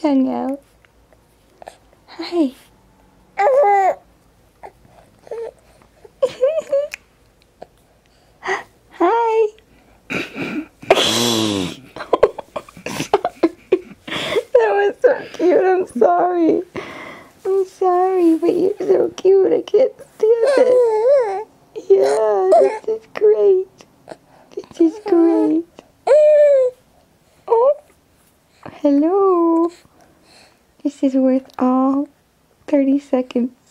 tongue out. Hi. Hi. That was so cute. I'm sorry. I'm sorry, but you're so cute. I can't stand it. Yeah, this is great. This is great. Oh, hello. This is worth all 30 seconds.